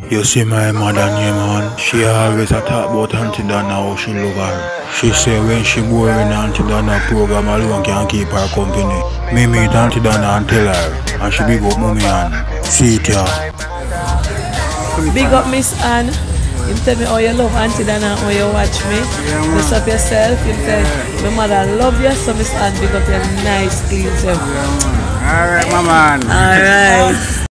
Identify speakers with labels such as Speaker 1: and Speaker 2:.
Speaker 1: You see my mother name, man. She always a talk about Aunty Donna, how she love her. She say when she go in Aunty Donna program alone can keep her company. Me meet Aunty Donna and tell her, and she big up mommy and see it ya.
Speaker 2: Big up Miss Anne. You tell me how you love Aunty Donna, how you watch me. Dress up yourself. You tell my mother love you, so Miss Anne big up your nice clean self.
Speaker 3: Alright, my man.
Speaker 2: Alright.